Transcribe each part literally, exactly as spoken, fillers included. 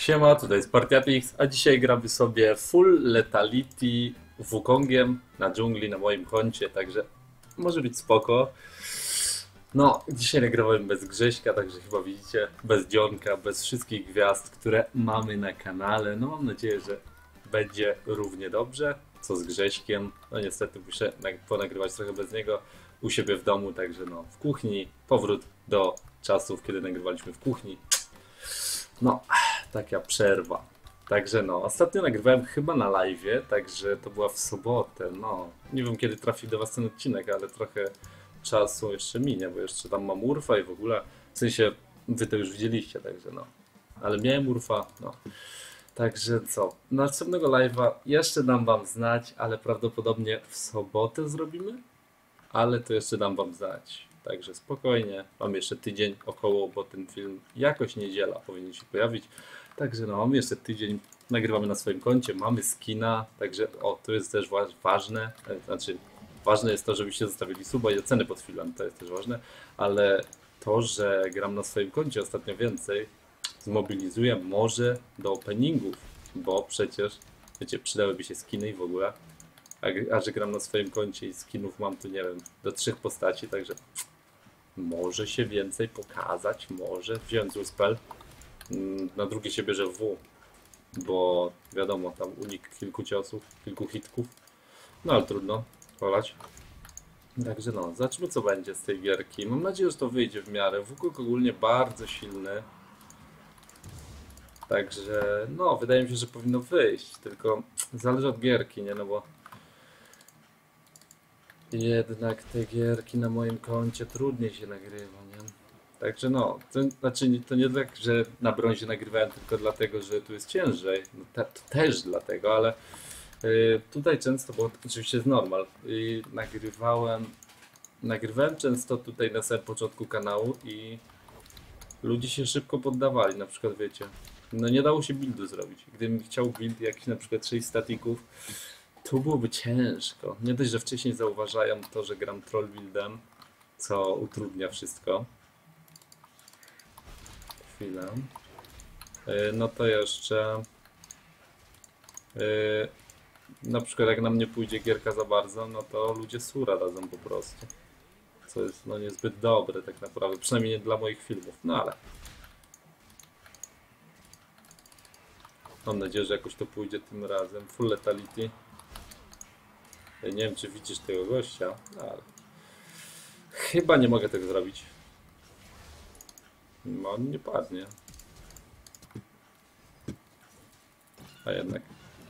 Siema, tutaj jest Partiapix, a dzisiaj gramy sobie Full Lethality Wukongiem na dżungli na moim koncie, także może być spoko. No, dzisiaj nagrywałem bez Grześka, także chyba widzicie, bez Dzionka, bez wszystkich gwiazd, które mamy na kanale. No mam nadzieję, że będzie równie dobrze, co z Grześkiem. No niestety muszę ponagrywać trochę bez niego u siebie w domu, także no w kuchni, powrót do czasów, kiedy nagrywaliśmy w kuchni. No, taka przerwa. Także no, ostatnio nagrywałem chyba na live'ie, także to była w sobotę, no. Nie wiem kiedy trafi do was ten odcinek, ale trochę czasu jeszcze minie, bo jeszcze tam mam Urfa i w ogóle, w sensie wy to już widzieliście, także no. Ale miałem Urfa, no. Także co, następnego live'a jeszcze dam wam znać, ale prawdopodobnie w sobotę zrobimy, ale to jeszcze dam wam znać. Także spokojnie, mam jeszcze tydzień około, bo ten film jakoś niedziela powinien się pojawić. Także no, mam jeszcze tydzień, nagrywamy na swoim koncie, mamy skina, także o, to jest też ważne, znaczy ważne jest to, żebyście zostawili suba i oceny pod filmem, to jest też ważne, ale to, że gram na swoim koncie ostatnio więcej, zmobilizuję może do openingów, bo przecież, wiecie, przydałyby się skiny i w ogóle. A, a że gram na swoim koncie i skinów mam tu, nie wiem, do trzech postaci, także może się więcej pokazać, może wziąłem zły spell. Na drugie się bierze W, bo wiadomo, tam unik kilku ciosów, kilku hitków. No ale trudno, polać. Także no, zobaczmy co będzie z tej gierki. Mam nadzieję, że to wyjdzie w miarę. Wukong ogólnie bardzo silny. Także no, wydaje mi się, że powinno wyjść, tylko zależy od gierki, nie? No bo jednak te gierki na moim koncie trudniej się nagrywa, nie? Także no, to, znaczy to nie tak, że na brązie nagrywałem tylko dlatego, że tu jest ciężej, no te, to też dlatego, ale y, tutaj często, bo oczywiście jest normal, y, nagrywałem, nagrywałem często tutaj na samym początku kanału i ludzie się szybko poddawali, na przykład wiecie, no nie dało się buildu zrobić. Gdybym chciał build jakiś na przykład sześć statików, to byłoby ciężko. Nie dość, że wcześniej zauważają to, że gram troll buildem, co utrudnia wszystko. Chwilę. Yy, no to jeszcze yy, na przykład jak na mnie pójdzie gierka za bardzo, no to ludzie sura dadzą po prostu. Co jest no niezbyt dobre tak naprawdę, przynajmniej nie dla moich filmów, no ale mam nadzieję, że jakoś to pójdzie tym razem. Full Lethality. Ja nie wiem, czy widzisz tego gościa, ale chyba nie mogę tego zrobić. No, on nie padnie. A jednak.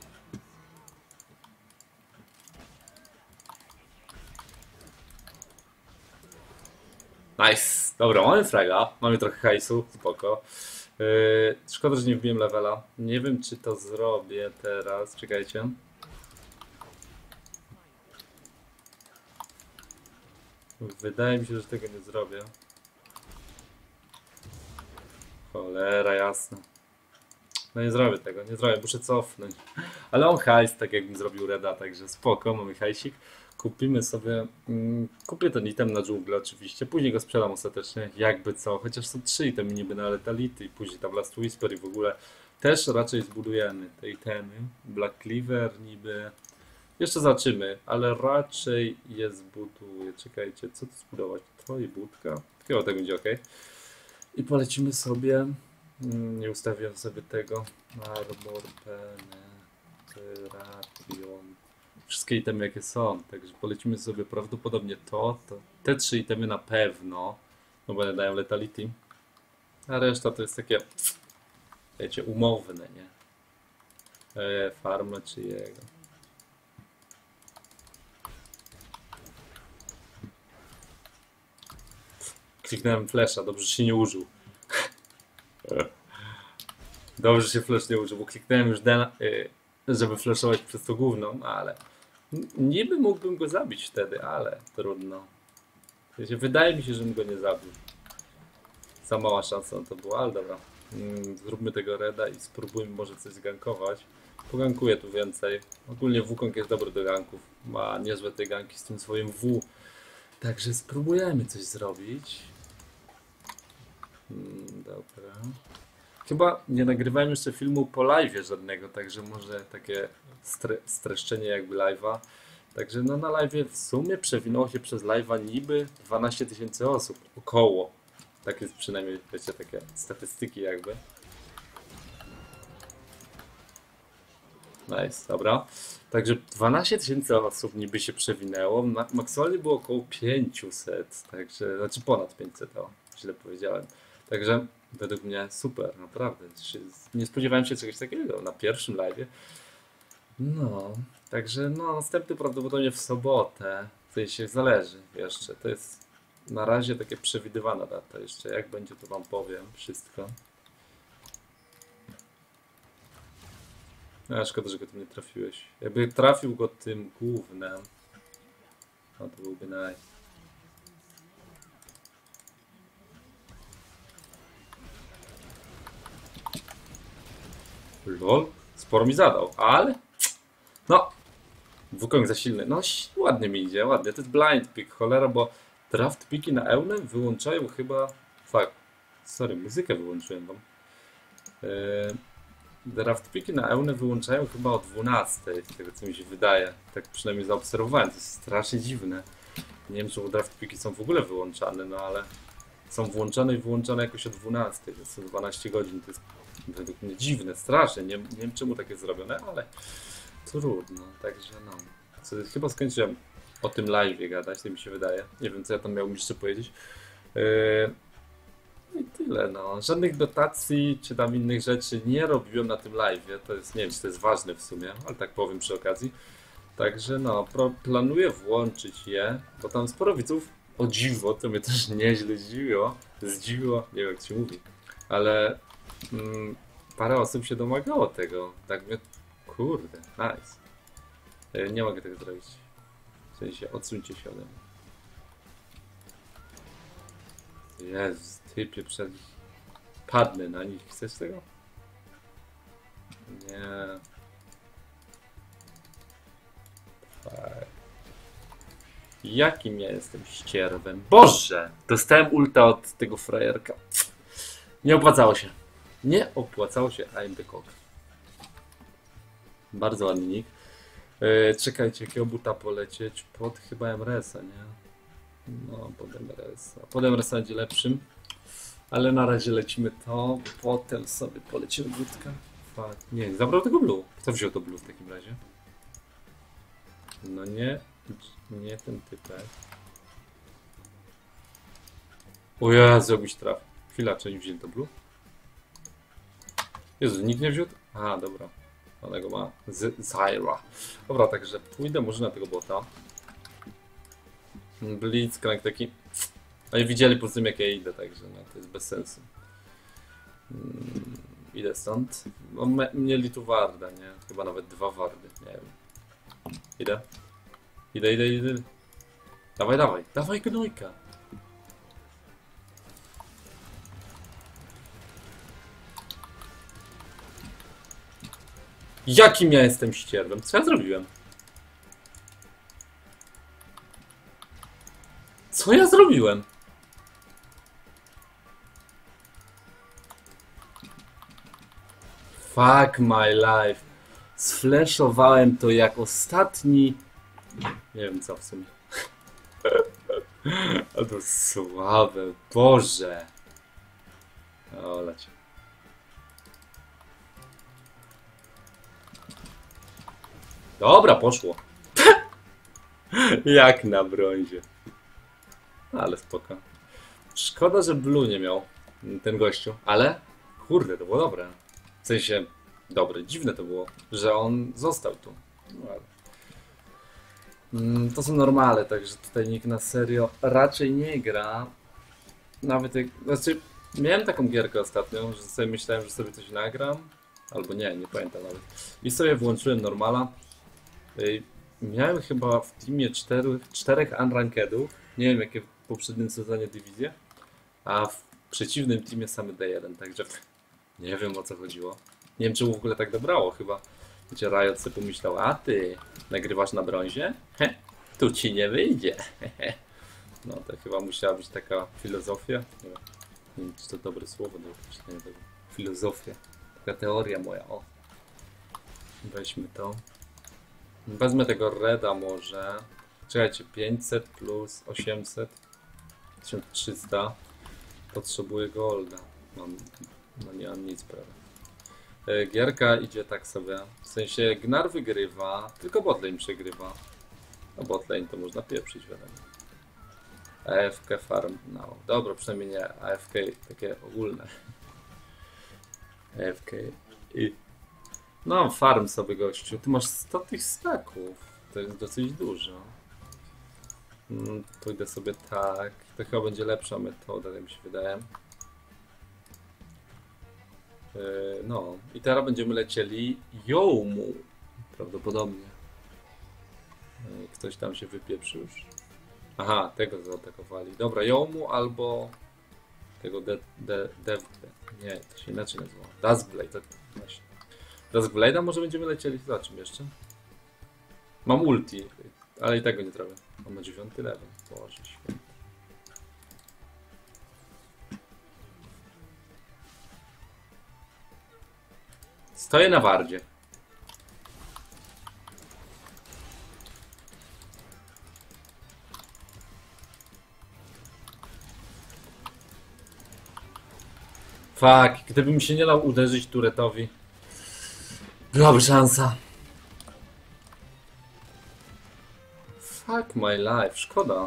Nice! Dobra, mamy fraga, mamy trochę hajsu, spoko. Yy, szkoda, że nie wbiłem levela. Nie wiem, czy to zrobię teraz. Czekajcie. Wydaje mi się, że tego nie zrobię. Cholera jasna. No nie zrobię tego, nie zrobię, muszę cofnąć. Ale on hajs, tak jakbym zrobił reda, także spoko, mamy hajsik. Kupimy sobie, mm, kupię ten item na dżunglę oczywiście, później go sprzedam ostatecznie, jakby co. Chociaż są trzy itemy niby na Lethality i później tam Last Whisper i w ogóle też raczej zbudujemy te itemy. Black Cleaver niby. Jeszcze zobaczymy, ale raczej je zbuduję. Czekajcie, co tu zbudować? To i budka? Chyba tak będzie ok. I polecimy sobie. Nie ustawiam sobie tego. Armor, Penetration. Wszystkie itemy jakie są. Także polecimy sobie prawdopodobnie to. to te trzy itemy na pewno. No bo one dają Lethality. A reszta to jest takie, wiecie, umowne, nie? E, farma czy jego. Kliknąłem flesza, dobrze, że się nie użył. Dobrze, że się flash nie użył, bo kliknąłem już dena, żeby flashować przez to gówno, no ale niby mógłbym go zabić wtedy, ale trudno. Wydaje mi się, że bym go nie zabił. Za mała szansa na to była, ale dobra. Zróbmy tego reda i spróbujmy może coś zgankować. Pogankuję tu więcej. Ogólnie Wukong jest dobry do ganków. Ma niezłe te ganki z tym swoim W. Także spróbujemy coś zrobić. Hmm, dobra. Chyba nie nagrywałem jeszcze filmu po live'ie żadnego, także może takie stre streszczenie jakby live'a. Także no na live'ie w sumie przewinęło się przez live'a niby dwanaście tysięcy osób, około. Tak jest przynajmniej, wiecie, takie statystyki jakby. Nice, dobra. Także dwanaście tysięcy osób niby się przewinęło, maksymalnie było około pięćset, także, znaczy ponad pięćset, o, źle powiedziałem. Także według mnie super, naprawdę. Nie spodziewałem się czegoś takiego na pierwszym live'ie. No, także no, następny prawdopodobnie w sobotę, w sensie zależy jeszcze, to jest na razie takie przewidywana data jeszcze, jak będzie to wam powiem wszystko. A szkoda, że go tym nie trafiłeś. Jakby trafił go tym głównym, no to byłby naj. Lol, sporo mi zadał, ale no, Wukong za silny. No ładnie mi idzie, ładnie. To jest blind pick, cholera, bo draft picki na Eunę wyłączają chyba... Fuck, sorry, muzykę wyłączyłem wam. Yy... Draft picki na Eunę wyłączają chyba o dwunastej, z tego co mi się wydaje. Tak przynajmniej zaobserwowałem, to jest strasznie dziwne. Nie wiem, czemu draft picki są w ogóle wyłączane, no ale są włączane i wyłączane jakoś o dwunastej, to jest dwanaście godzin, to jest według mnie dziwne, strasznie, nie, nie wiem czemu tak jest zrobione, ale trudno, także no. Co, chyba skończyłem o tym live'ie gadać, to mi się wydaje. Nie wiem, co ja tam miałbym jeszcze powiedzieć. Yy... I tyle, no. Żadnych dotacji czy tam innych rzeczy nie robiłem na tym live'ie. To jest, nie wiem, czy to jest ważne w sumie, ale tak powiem przy okazji. Także no, planuję włączyć je, bo tam sporo widzów, o dziwo, to mnie też nieźle zdziwiło. Zdziwiło, nie wiem jak się mówi, ale mm, parę osób się domagało tego. Tak mnie, kurde, nice. Nie mogę tego zrobić. W sensie, odsuńcie się ode mnie. Jezus, typie przed... Padnę na nich. Chcesz tego? Nie. Tak. Jakim ja jestem ścierwem? Boże! Dostałem ulta od tego frajerka. Nie opłacało się. Nie opłacało się I'm the cock. Bardzo ładny nick. Yy, czekajcie, jakiego buta polecieć? Pod chyba M R S-a, nie? No, pod M R S-a. Pod M R S-a będzie lepszym. Ale na razie lecimy to. Potem sobie polecimy budkę. Fuck. Nie, nie zabrał tego blue. Kto wziął to blue w takim razie? No nie. Nie ten typek. O Jezu, jakbyś trafił. Chwila, czy nie wzięli to blue? Jezu, nikt nie wziął? A, dobra. Ona go ma. Zyra. Dobra, także pójdę może na tego bota. Blitzcrank taki. No i widzieli po tym jak ja idę, także no to jest bez sensu. Hmm, idę stąd. No, mieli tu warda, nie? Chyba nawet dwa wardy, nie wiem. Idę. Idę, idę, idę. Dawaj, dawaj, dawaj gnojka. Jakim ja jestem ścierwem? Co ja zrobiłem? Co ja zrobiłem? Fuck my life. Sfleszowałem to jak ostatni... Nie wiem co w sumie. A to słabe. Boże. O, lecie. Dobra, poszło. Jak na brązie. Ale spoko. Szkoda, że blue nie miał ten gościu, ale kurde, to było dobre. W sensie, dobre, dziwne to było, że on został tu. No, ale... mm, to są normale, także tutaj nikt na serio raczej nie gra. Nawet jak... Znaczy, miałem taką gierkę ostatnio, że sobie myślałem, że sobie coś nagram. Albo nie, nie pamiętam nawet. I sobie włączyłem normala. Miałem chyba w teamie cztery, czterech unrankedów. Nie wiem jakie w poprzednim sezonie dywizje. A w przeciwnym teamie same D jeden, także nie wiem o co chodziło. Nie wiem czemu w ogóle tak dobrało, chyba wiecie, Riot sobie pomyślał, a ty nagrywasz na brązie? Heh, tu ci nie wyjdzie. No to chyba musiała być taka filozofia. Nie wiem, nie wiem czy to dobre słowo do określenia tego. filozofię. Taka teoria moja, o. Weźmy to. Wezmę tego reda może. Czekajcie, pięćset plus osiemset. tysiąc trzysta. Potrzebuję golda. Mam, no nie mam nic, prawda. E, Gierka idzie tak sobie. W sensie Gnar wygrywa, tylko botlane przegrywa. No botlane to można pieprzyć, wiadomo. A F K farm, no. Dobra, przynajmniej nie A F K takie ogólne. A F K i... No, farm sobie gościu. Ty masz sto tych staków. To jest dosyć dużo. Mm, pójdę sobie tak. To chyba będzie lepsza metoda, tak mi się wydaje. Yy, no. I teraz będziemy lecieli Jołmu. Prawdopodobnie. Yy, ktoś tam się wypieprzył już. Aha, tego zaatakowali. Dobra, Jołmu albo tego de, de, de, de. Nie, to się inaczej nazywa. Duskblade, to właśnie. Duskblade'a może będziemy lecieli. Za czym jeszcze? Mam ulti, ale i tego nie trafię. Mam na dziewiąty level. Boże święty. Stoję na wardzie. Fuck, gdybym się nie dał uderzyć turetowi, byłaby szansa. Fuck my life, szkoda.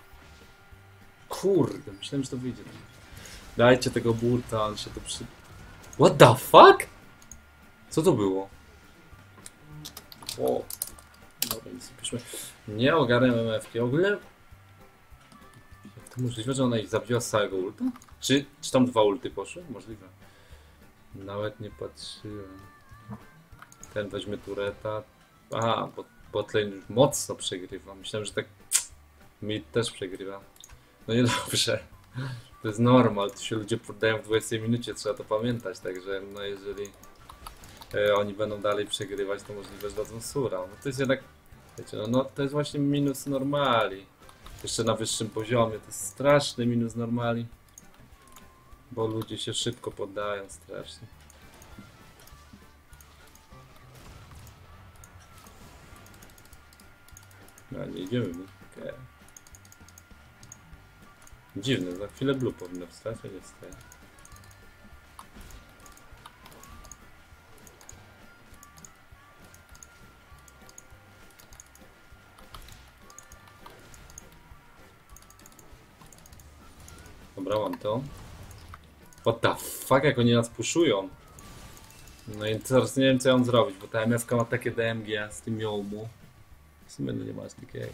Kurde, myślałem, że to wyjdzie. Dajcie tego burta, on się tu przy... What the fuck? Co to było? O. Dobra, nic nie piszmy. Nie ogarniam M F K. W ogóle... Jak to możliwe, że ona ich zabiła z całego ulta? Czy, czy tam dwa ulty poszły? Możliwe. Nawet nie patrzyłem. Ten weźmie tureta. Aha, bo botlane już mocno przegrywa. Myślałem, że tak mid też przegrywa. No niedobrze. To jest normal. Tu się ludzie poddają w dwudziestej minucie. Trzeba to pamiętać. Także no jeżeli e, oni będą dalej przegrywać, to możliwe, że dadzą sura. No to jest jednak... Wiecie, no, no to jest właśnie minus normali. Jeszcze na wyższym poziomie. To jest straszny minus normali. Bo ludzie się szybko poddają strasznie. No nie idziemy mi. Okay. Dziwne, za chwilę blue powinno wstać, a nie wstaje. Dobra, mam to. What the fuck, jak oni nas puszują. No i teraz nie wiem, co ja mam zrobić, bo ta M F K ma takie D M G z tym Jołmu. W sumie no nie masz takiego.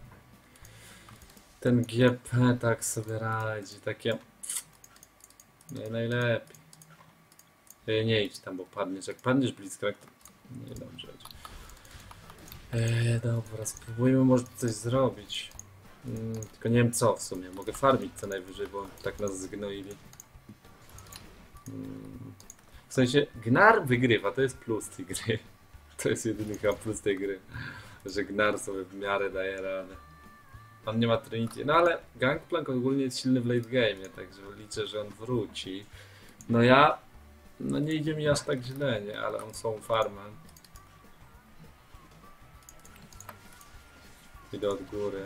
Ten G P tak sobie radzi, takie... Nie najlepiej. Ej, nie idź tam, bo padniesz. Jak padniesz Blitzcrank, to nie dobrze. Eee, dobra, spróbujmy może coś zrobić. Hmm, tylko nie wiem co w sumie. Mogę farmić co najwyżej, bo tak nas zgnoili. Hmm. W sensie, Gnar wygrywa, to jest plus tej gry. To jest jedyny chyba plus tej gry. Że Gnar sobie w miarę daje radę. On nie ma Trinity, no ale Gangplank ogólnie jest silny w late game, także liczę, że on wróci. No ja, no nie idzie mi aż tak źle, nie, ale on są farmem. Idę od góry.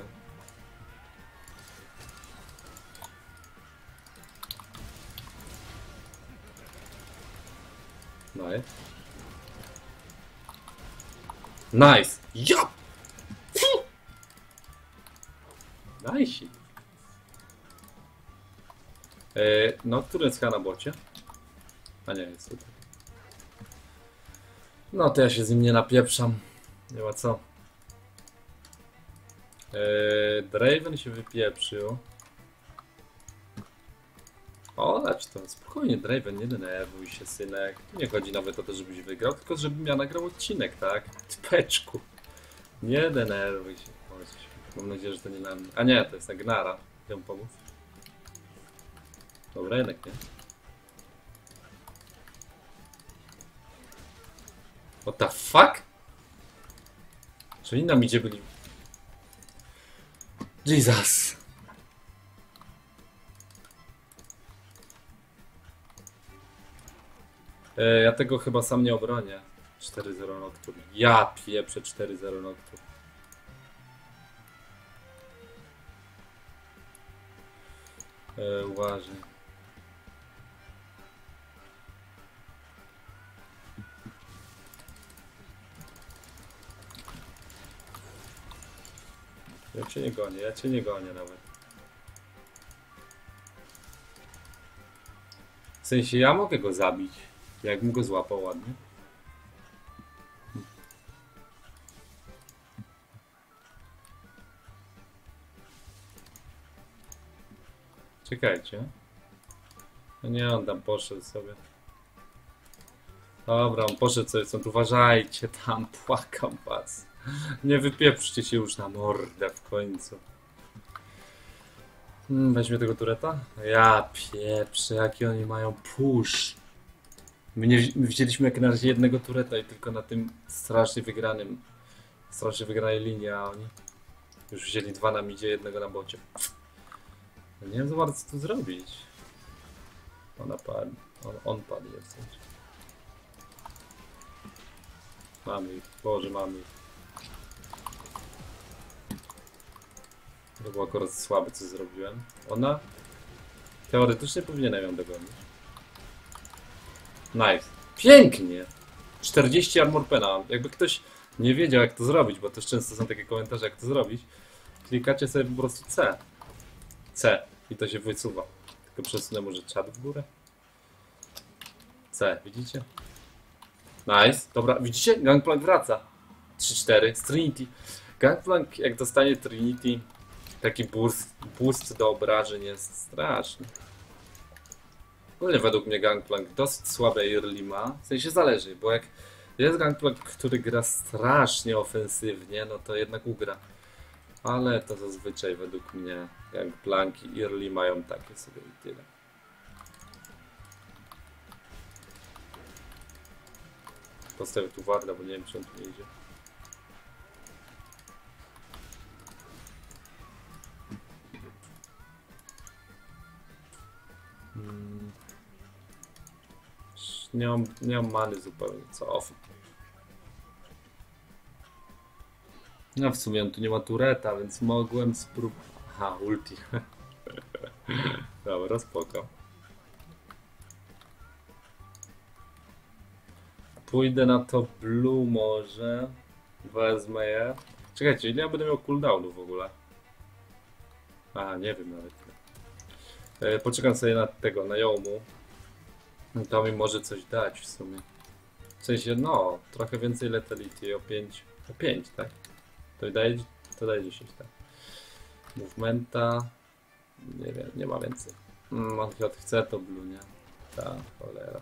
Nice. Nice! Ja! Nice. Eee, no, który jest na bocie? A nie, jest tutaj. No to ja się z nim nie napieprzam. Nie ma co. Eee, Draven się wypieprzył. O, lecz to spokojnie, Draven, nie denerwuj się, synek. Tu nie chodzi nawet o to, żebyś wygrał, tylko żebym ja nagrał odcinek, tak? Typeczku. Nie denerwuj się. Mam nadzieję, że to nie na mnie. A nie, to jest na Gnara. Ją pomóc. Dobra, jednak nie. What the fuck? Czy oni nam idzie byli? Jesus. E, ja tego chyba sam nie obronię. cztery zero noctur. Ja pieprzę cztery zero noctur. E, uważaj. Ja cię nie gonię, ja cię nie gonię nawet. W sensie ja mogę go zabić, jakbym go złapał ładnie. Czekajcie. No nie, on tam poszedł sobie. Dobra, on poszedł sobie stąd. Uważajcie tam, płakam was. Nie wypieprzcie się już na mordę w końcu. Hmm, weźmie tego tureta? Ja pieprzę, jaki oni mają push. My, nie, my wzięliśmy jak na razie jednego tureta i tylko na tym strasznie wygranym, strasznie wygranej linii, a oni już wzięli dwa na midzie, jednego na bocie. No nie wiem za bardzo co tu zrobić. Ona padł, on, on padł w sensie. Mamy ich, Boże, mamy ich. To było akurat słabe co zrobiłem. Ona teoretycznie powinienem ją dogonić. Nice. Pięknie! czterdzieści armor pena. Jakby ktoś nie wiedział jak to zrobić, bo też często są takie komentarze jak to zrobić. Klikacie sobie po prostu C. C. I to się wysuwa. Tylko przesunę może czat w górę. C. Widzicie? Nice. Dobra, widzicie? Gangplank wraca. trzy cztery. Z Trinity. Gangplank jak dostanie Trinity, taki boost, boost do obrażeń jest straszny. W ogóle według mnie Gangplank dosyć słabe early ma. W sensie zależy, bo jak jest Gangplank, który gra strasznie ofensywnie, no to jednak ugra. Ale to zazwyczaj według mnie Gangplanki early mają takie sobie i tyle. Postawię tu Warda, bo nie wiem czy on tu nie idzie. Hmm. Nie mam, nie mam many zupełnie, co off. No w sumie on tu nie ma tureta, więc mogłem spróbować. Aha, ulti. Dobra, spoko. Pójdę na to blue może. Wezmę je. Czekajcie, ile ja będę miał cooldownu w ogóle? A, nie wiem nawet. E, poczekam sobie na tego, na Yomu. To mi może coś dać w sumie. W sensie, no, trochę więcej letality, o pięć. O pięć, tak? To daje, to daje dziesięć, tak? Movementa. Nie wiem, nie ma więcej. Mm, on chce to blue, nie? Ta cholera.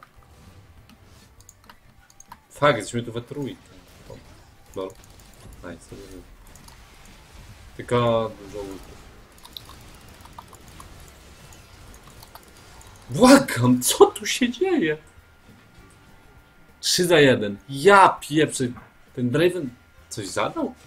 Fakt, jesteśmy tu we trójkę. Lol. Nice. Tylko dużo ultów. Błagam, co tu się dzieje? trzy za jeden. Ja pieprzę. Ten Draven coś zadał?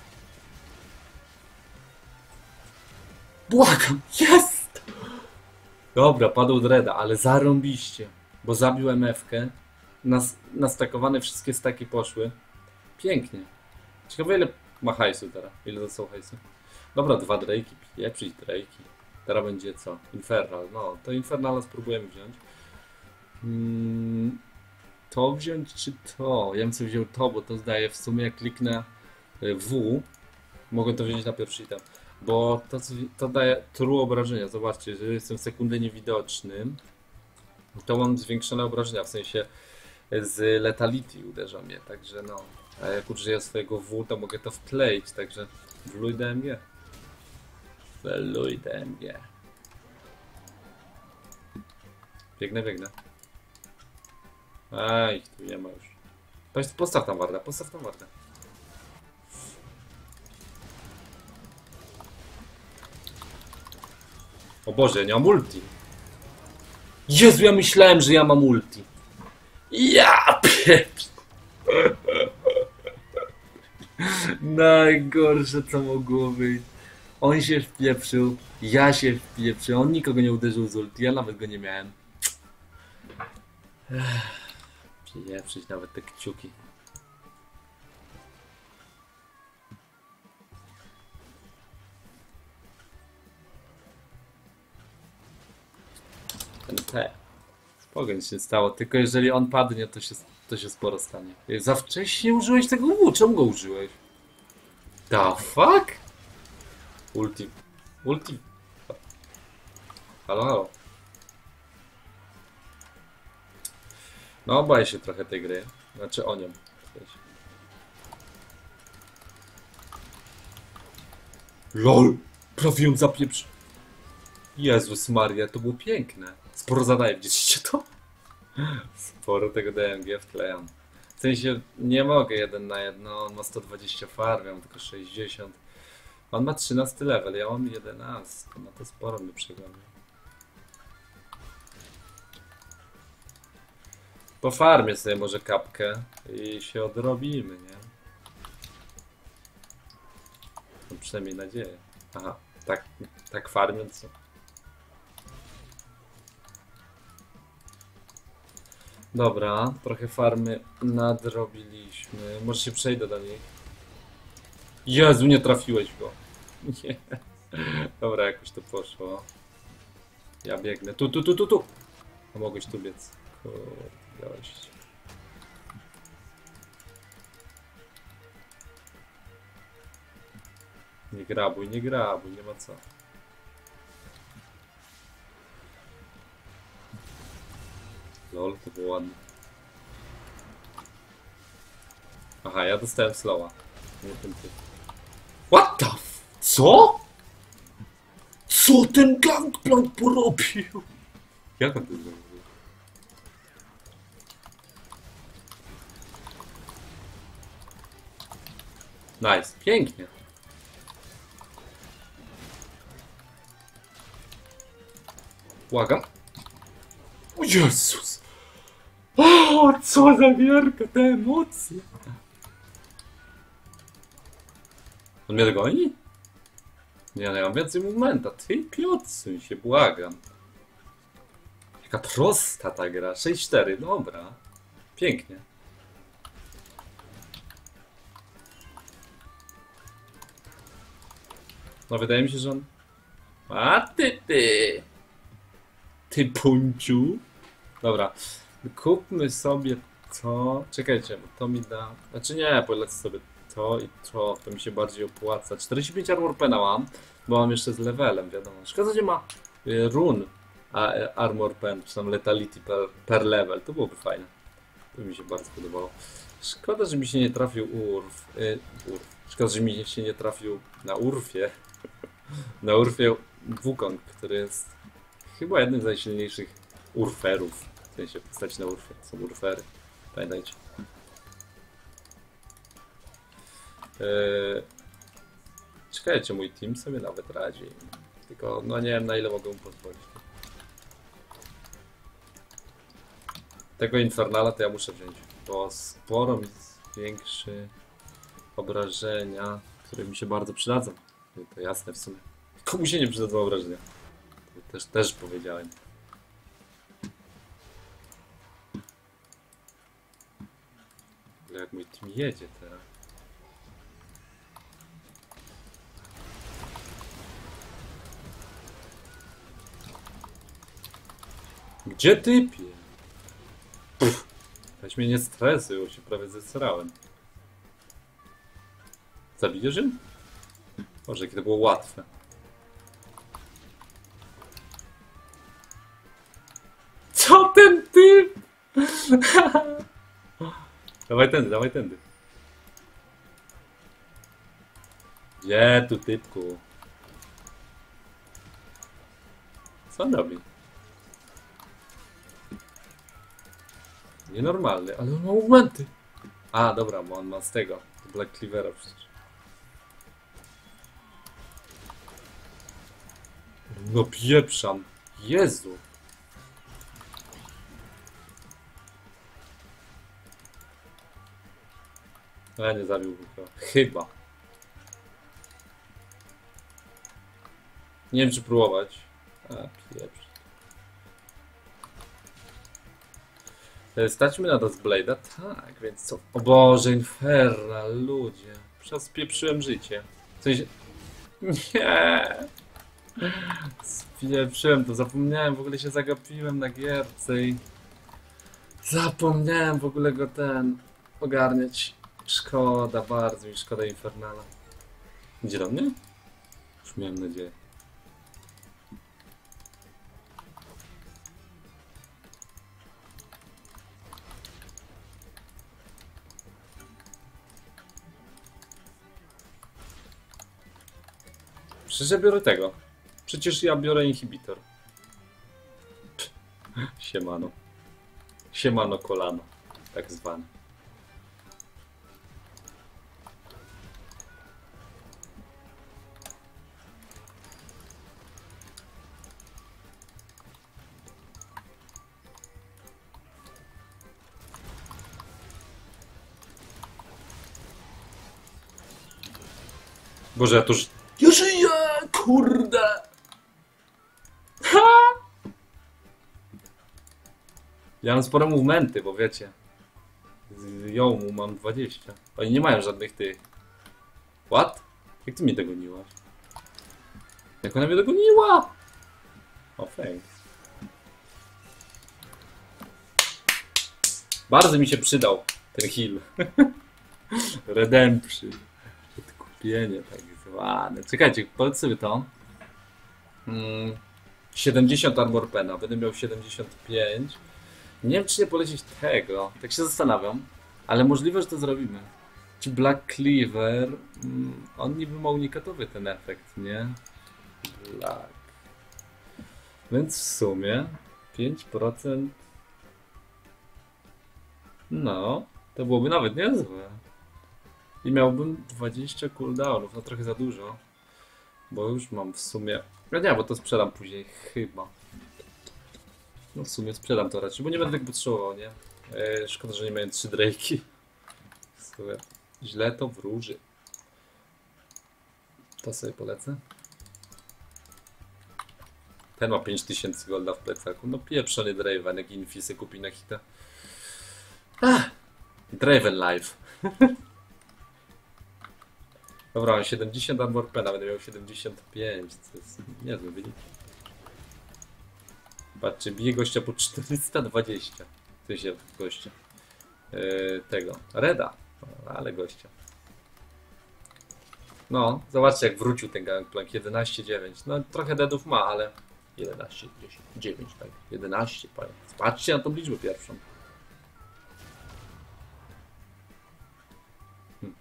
Błagam, jest! Dobra, padł Dreda, ale zarąbiście. Bo zabił em ef-kę. Nas, nastakowane wszystkie staki poszły. Pięknie. Ciekawe ile ma hajsu teraz. Ile dostał hajsu? Dobra, dwa Drake'i. Pieprzyć Drake'i. Teraz będzie co? Infernal. No, to Infernala spróbujemy wziąć. Hmm, to wziąć czy to? Ja bym sobie wziął to, bo to zdaje w sumie jak kliknę W. Mogę to wziąć na pierwszy item. Bo to, to daje true obrażenia. Zobaczcie, jeżeli jestem sekundę niewidocznym, to mam zwiększone obrażenia, w sensie z letality uderza mnie, także no. A jak użyję swojego W, to mogę to wkleić, także wluj D M G. Wluj D M G. Biegnę, biegnę. Aj, tu nie ma już. Postaw tam Warda, postaw tam Warda. O Boże, ja nie mam ulti. Jezu, ja myślałem, że ja mam ulti. Ja pieprz. Najgorsze co mogło być. On się wpieprzył, ja się wpieprzył, on nikogo nie uderzył z ulti, ja nawet go nie miałem. Pieprzyć nawet te kciuki. N P. Spoko, nic się nie stało, tylko jeżeli on padnie, to się, to się sporo stanie. Za wcześnie użyłeś tego U, czemu go użyłeś? The fuck? Ulti. Ulti. Halo, halo. No, boję się trochę tej gry. Znaczy o nią. LOL! Prawie ją zapieprz. Jezus Maria, to było piękne. Sporo zadaję, widzicie to? Sporo tego D M G wklejam. W sensie nie mogę jeden na jedno, on ma sto dwadzieścia farm, ja mam tylko sześćdziesiąt. On ma trzynasty level, ja mam jedenasty, no to sporo mi przegonił. Po farmie sobie może kapkę i się odrobimy, nie? Mam przynajmniej nadzieję. Aha, tak, tak farmiąc. Dobra, trochę farmy nadrobiliśmy. Może się przejdę do niej. Jezu, nie trafiłeś go. Nie. Dobra, jakoś to poszło. Ja biegnę. Tu, tu, tu, tu, tu. A mogłeś tu biec. Kurde, nie grabuj, nie grabuj, nie ma co. Lol, to było ładne. Aha, ja dostałem slowa. Nie ten typ. What the f... Co? Co ten gangplank porobił? Jak on to zrobił? Nice, pięknie. Błagam. O Jezus! O, co za gierka, te emocje! On mnie dogoni? Nie, no ja mam więcej momenta. Ty piocuj się, błagam. Jaka prosta ta gra. sześć cztery, dobra. Pięknie. No wydaje mi się, że on... A ty, ty! Ty punciu. Dobra. Kupmy sobie to... Czekajcie, bo to mi da... Znaczy nie, polecę sobie to i to. To mi się bardziej opłaca. czterdzieści pięć armor pena mam, bo mam jeszcze z levelem, wiadomo. Szkoda, że nie ma y, run a, y, armor pen, czy tam letality per, per level. To byłoby fajne. To mi się bardzo podobało. Szkoda, że mi się nie trafił Urf. Y, Urf. Szkoda, że mi się nie trafił na Urfie. Na Urfie Wukong, który jest chyba jednym z najsilniejszych Urferów. W sensie postaci na Urfie. Są Urfery. Pamiętajcie. Yy... Czekajcie, mój team sobie nawet radzi. Tylko no nie wiem, na ile mogę mu pozwolić. Tego Infernala to ja muszę wziąć, bo sporo mi zwiększy obrażenia, które mi się bardzo przydadzą. To jasne w sumie. Komu się nie przydadzą obrażenia? To też, też powiedziałem. Jak mój team jedzie teraz. Gdzie typie? Pff, weź mnie nie stresuj, już się prawie zesrałem. Zabijesz ją? Boże, jakie to było łatwe. Co ten typ? Dawaj tędy, dawaj tędy. Gdzie tu typku? Co on robi? Nienormalny, ale on ma momenty. A, dobra, bo on ma z tego. Black Cleavera przecież. No pieprzam. Jezu. No ja nie zabił go. Chyba. Nie wiem, czy próbować. A, pieprz. E, Staćmy na Duskblade'a? Tak, więc co? O Boże, Infernal, ludzie. Przespieprzyłem życie. W sensie... Nie! Spieprzyłem to, zapomniałem, w ogóle się zagapiłem na gierce i... Zapomniałem w ogóle go ten... ogarniać. Szkoda, bardzo mi szkoda Infernala. Idzie do mnie? Już miałem nadzieję. Przecież ja biorę tego. Przecież ja biorę inhibitor. Siemano. Siemano kolano. Tak zwane. Boże, ja to już... Ja żyję! Kurde! Ha! Ja mam spore movementy, bo wiecie. Z Jomu mam dwadzieścia. Oni nie mają żadnych tych... What? Jak ty mnie dogoniłaś? Jak ona mnie dogoniła? O, thanks. Bardzo mi się przydał ten heal. Redemption. Odkupienie tak zwane. Czekajcie, powiedz sobie to. Hmm, siedemdziesiąt armor pena. Będę miał siedemdziesiąt pięć. Nie wiem, czy nie polecieć tego. Tak się zastanawiam. Ale możliwe, że to zrobimy. Czy Black Cleaver... Hmm, on niby ma unikatowy ten efekt, nie? Black. Więc w sumie pięć procent... No, to byłoby nawet niezłe. I miałbym dwadzieścia cooldownów, no trochę za dużo. Bo już mam w sumie... No nie, bo to sprzedam później, chyba. No w sumie sprzedam to raczej, bo nie będę tego potrzebował, nie? Eee, szkoda, że nie mają trzy Drake'i. W sumie źle to wróży. To sobie polecę. Ten ma pięć tysięcy golda w plecaku. No pieprzony Draven, jak Infisy kupi na hita. Ah, Draven Life. Dobra, mam siedemdziesiąt armor pena, będę miał siedemdziesiąt pięć, co jest niezły wynik. Patrzcie, bije gościa po czterysta dwadzieścia. W sensie gościa. Yy, tego. Reda. No, ale gościa. No, zobaczcie jak wrócił ten Gangplank. jedenaście dziewięć. No trochę deadów ma, ale... jedenaście dziesięć dziewięć, tak. jedenaście, panie. Patrzcie na tą liczbę pierwszą. Hmm.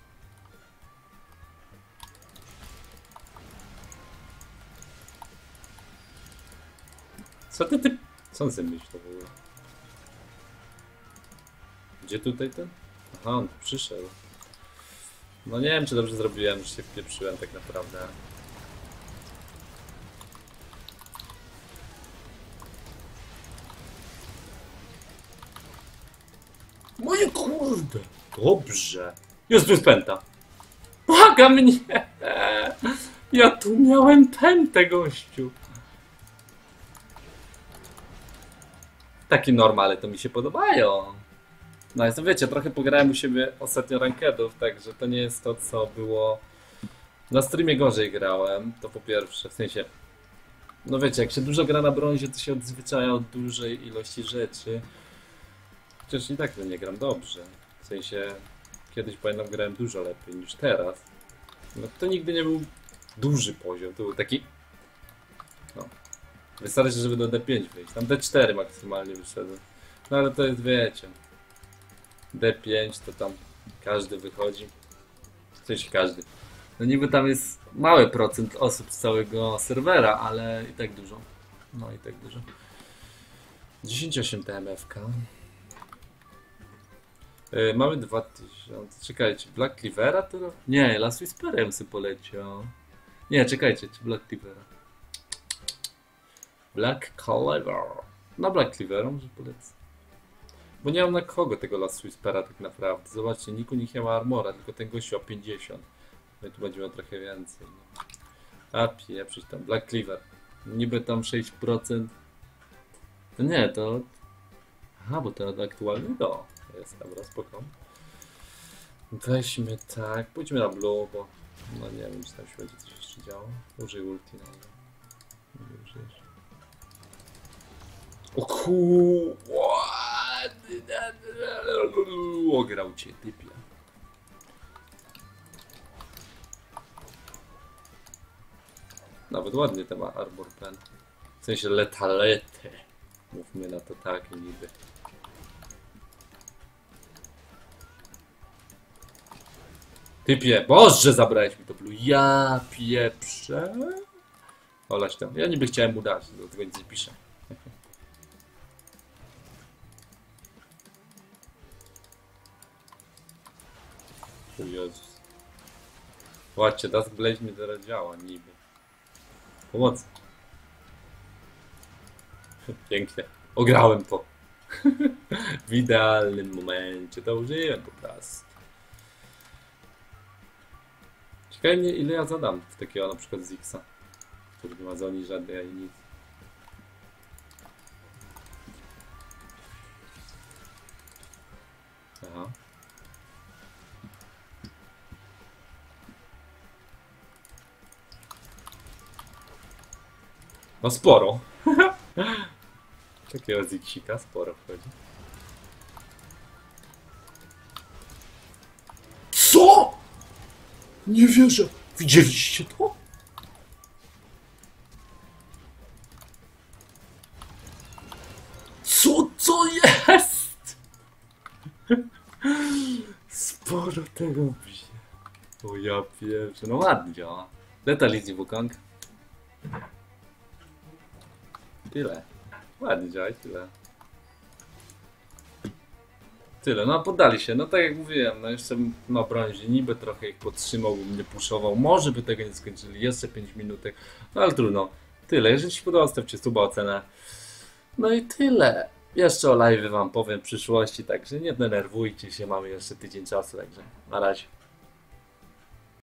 Co ty ty... Co on sobie myśli to w ogóle? Gdzie tutaj ten? Aha, on tu przyszedł. No nie wiem, czy dobrze zrobiłem, że się wpieprzyłem tak naprawdę. Moje kurde! Dobrze! Jest tu jest pęta! Błaga mnie! Ja tu miałem pętę, gościu! Takie normale to mi się podobają. No jest, wiecie, trochę pograłem u siebie ostatnio rankedów, także to nie jest to, co było... Na streamie gorzej grałem, to po pierwsze, w sensie... No wiecie, jak się dużo gra na brązie, to się odzwyczaja od dużej ilości rzeczy. Chociaż i tak to nie gram dobrze. W sensie, kiedyś pamiętam, grałem dużo lepiej niż teraz. No to nigdy nie był duży poziom, to był taki... No. Wystarczy, żeby do D pięć wyjść. Tam D cztery maksymalnie wyszedłem. No ale to jest, wiecie... D pięć to tam każdy wychodzi. W sensie każdy. No niby tam jest mały procent osób z całego serwera, ale i tak dużo. No i tak dużo. dziesięć osiem T M F K. Yy, mamy dwa tysiące. Czekajcie, Black Cleavera to... Nie, Last Whisperem sobie poleciał. Nie, czekajcie, czy Black Cleavera. Black Cleaver. No Black Cleavera może polecę. Bo nie mam na kogo tego Last Whispera tak naprawdę. Zobaczcie, nikt u nich nie ma armora, tylko ten gościu o pięćdziesiąt. No i tu będzie miał trochę więcej. No. A pieprzyć tam, Black Cleaver. Niby tam sześć procent. To nie, to... Aha, bo to aktualny do. Jest, dobra, spoko. Weźmy tak, pójdźmy na blue, bo no nie wiem, czy tam się będzie coś jeszcze działo. Użyj ulti, no ale nie użyjesz. O ku... Ograł cię, typie. Nawet ładnie ten ma armor pen. W sensie letalety. Mówmy na to tak niby. Typie, boże, zabrałeś mi to blue. Ja pieprzę. Olać tam. Ja niby chciałem mu dać, do tego nic nie piszę. O Jezus. Zobaczcie, Dusk Blaze mi teraz działa, niby. Pomocy. Pięknie. Ograłem to. W idealnym momencie to użyłem po prostu. Ciekawe mnie, ile ja zadam w takiego na przykład Zixa, który nie ma zoni żadnej ani nic. Aha. No sporo. Takiego Zixika sporo wchodzi. Co? Nie wierzę. Widzieliście to? Co to jest? Sporo tego bije. O ja pierwszy. No ładnie działa. Letalizm Wukong. Tyle. Ładnie działa i tyle. Tyle, no poddali się, no tak jak mówiłem, no jeszcze na brązie niby trochę ich podtrzymał, bym nie puszował, może by tego nie skończyli, jeszcze pięć minutek, no ale trudno. Tyle, jeżeli się podoba, stawcie suba, ocenę. No i tyle. Jeszcze o live wam powiem w przyszłości, także nie denerwujcie się, mamy jeszcze tydzień czasu, także na razie.